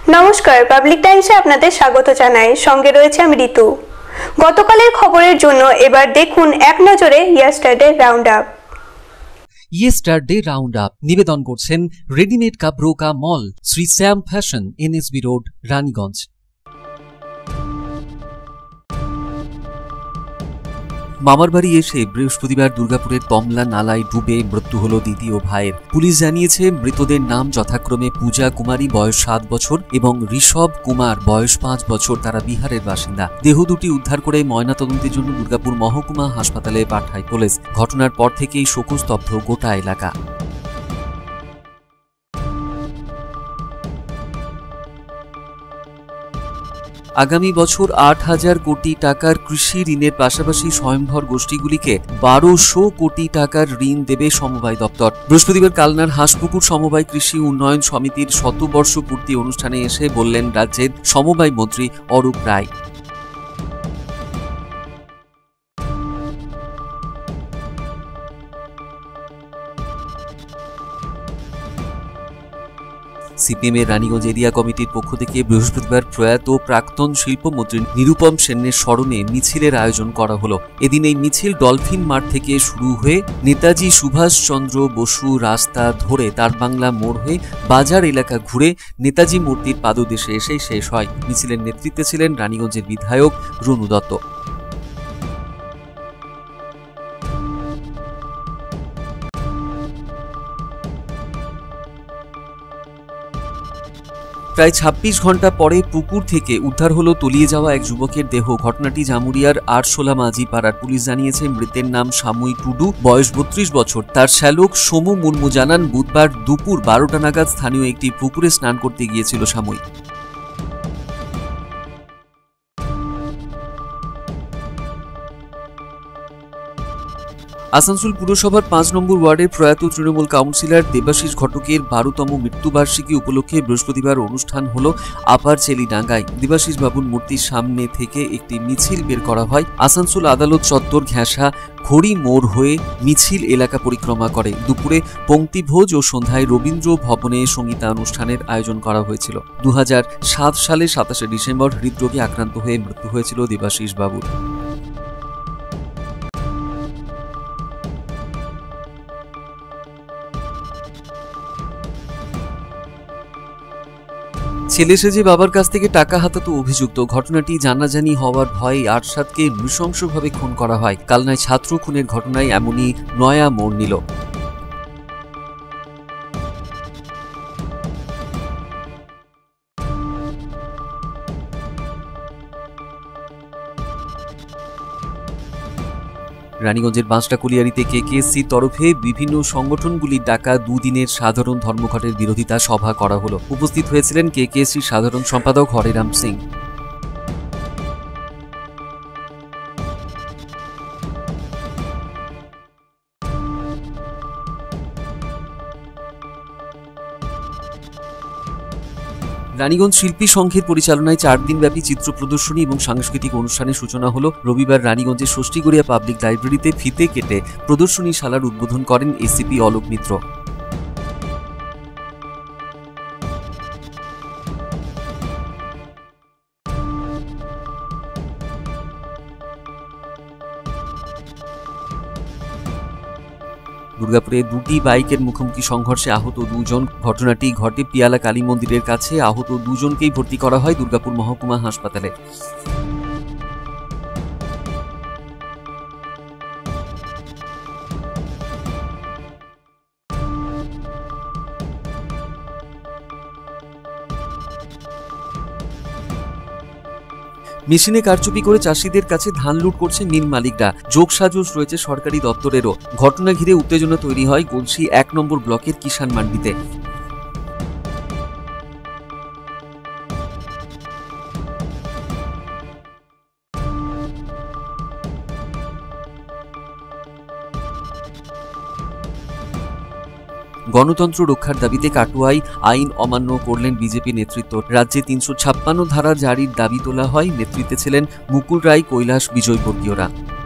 নমস্কার, পাবলিক টাইমসে আপনাদের স্বাগত জানাই। সঙ্গে রয়েছে আমি ঋতু। গতকালের খবরের জন্য এবার দেখুন এক নজরে yesterday round up. Yesterday round up নিবেদন করছেন রেডিমেড কাপড়া mall, Shri Shyam fashion, NSB road, Raniganj. মামার বাড়ি এসে বৃহস্পতিবার দুর্গাপুরের তমলা নালায় ডুবে মৃত্যু হল দ্বিতীয় ভাইয়ের। পুলিশ জানিয়েছে মৃতদের নাম যথাক্রমে পূজা কুমারী, বয়স 7 বছর, এবং ঋষভ কুমার, বয়স 5 বছর। তারা বিহারের বাসিন্দা। দেহ দুটি উদ্ধার করে ময়নাতদন্তের জন্য দুর্গাপুর মহকুমা হাসপাতালে পাঠায় পুলিশ। ঘটনার পর থেকেই শোকস্তব্ধ গোটা এলাকা। আগামী বছর 8,000 কোটি টাকার কৃষি ঋণের পাশাপাশি স্বয়ংভর গোষ্ঠীগুলিকে 1200 কোটি টাকার ঋণ দেবে সমবায় দপ্তর। বৃহস্পতিবার কালনার হাঁসপুকুর সমবায় কৃষি উন্নয়ন সমিতির 100 পূর্তি অনুষ্ঠানে এসে বললেন রাজ্যের সমবায় মন্ত্রী অরূপ রায়। সিপিএমের রানীগঞ্জ এরিয়া কমিটির পক্ষ থেকে বৃহস্পতিবার প্রয়াত প্রাক্তন শিল্পমন্ত্রী নিরুপম সেনের স্মরণে মিছিলের আয়োজন করা হলো। এদিন এই মিছিল ডলফিন মাঠ থেকে শুরু হয়ে নেতাজি সুভাষচন্দ্র বসু রাস্তা ধরে তার বাংলা মোড় হয়ে বাজার এলাকা ঘুরে নেতাজি মূর্তির পাদদেশে এসে শেষ হয়। মিছিলের নেতৃত্বে ছিলেন রানীগঞ্জের বিধায়ক রুনু দত্ত। প্রায় 26 ঘন্টা পরে পুকুর থেকে উদ্ধার হলো তলিয়ে যাওয়া এক যুবকের দেহ। ঘটনাটি জামুরিয়ার আরশোলা মাঝি পাড়ার। পুলিশ জানিয়েছে মৃতের নাম সামুই টুডু, বয়স 32 বছর। তার শ্যালক সোমু মুর্মু জানান, বুধবার দুপুর 12টা নাগাদ স্থানীয় একটি পুকুরে স্নান করতে গিয়েছিল সামুই। আসানসোল পুরসভার 5 নম্বর ওয়ার্ডের প্রয়াত তৃণমূল কাউন্সিলর দেবাশিস ঘটকের 12তম মৃত্যুবার্ষিকী উপলক্ষে বৃহস্পতিবার অনুষ্ঠান হল আপার চেলিডাঙ্গায়। দেবাশিস বাবুর মূর্তির সামনে থেকে একটি মিছিল বের করা হয়। আসানসোল আদালত চত্বর ঘেঁষা ঘড়ি মোড় হয়ে মিছিল এলাকা পরিক্রমা করে। দুপুরে পংক্তিভোজ ও সন্ধ্যায় রবীন্দ্র ভবনে সঙ্গীতানুষ্ঠানের আয়োজন করা হয়েছিল। 2007 সালে 27শে ডিসেম্বর হৃদরোগে আক্রান্ত হয়ে মৃত্যু হয়েছিল দেবাশিস বাবুর। ছেলে সেজে বাবার কাছ থেকে টাকা হাতাতো অভিযুক্ত। ঘটনাটি জানাজানি হওয়ার ভয়ে আরশাদকে নৃশংসভাবে খুন করা হয়। কালনায় ছাত্র খুনের ঘটনায় এমনই নয়া মোড় নিল। রানীগঞ্জের বাঁশটা কলিয়ারিতে কেকেএসসির তরফে বিভিন্ন সংগঠনগুলির ডাকা দুদিনের সাধারণ ধর্মঘটের বিরোধিতা সভা করা হলো। উপস্থিত হয়েছিলেন কেকেএসসির সাধারণ সম্পাদক হরেরাম সিং। রানীগঞ্জ শিল্পী সংঘের পরিচালনায় 4 দিনব্যাপী চিত্র প্রদর্শনী এবং সাংস্কৃতিক অনুষ্ঠানের সূচনা হল। রবিবার রানীগঞ্জের ষষ্ঠীগড়িয়া পাবলিক লাইব্রেরিতে ফিতে কেটে প্রদর্শনীশালার উদ্বোধন করেন এসিপি অলোক মিত্র। দুর্গাপুরে দুটি বাইকের মুখোমুখি সংঘর্ষে আহত 2 জন। ঘটনাটি ঘটে পিয়ালা কালী মন্দিরের কাছে। আহত 2 জনকেই ভর্তি করা হয় দুর্গাপুর মহকুমা হাসপাতালে। মেশিনে কারচুপি করে চাষিদের কাছে ধান লুট করছে মিল মালিকরা। যোগসাজশ রয়েছে সরকারি দপ্তরেরও। ঘটনা ঘিরে উত্তেজনা তৈরি হয় গলসি 1 নম্বর ব্লকের কিষান মান্ডিতে। গণতন্ত্র রক্ষার দাবিতে কাটুয়ায় আইন অমান্য করলেন বিজেপি নেতৃত্ব। রাজ্যে 356 ধারা জারির দাবি তোলা হয়। নেতৃত্বে ছিলেন মুকুল রায়, কৈলাস বিজয়বর্গীয়রা।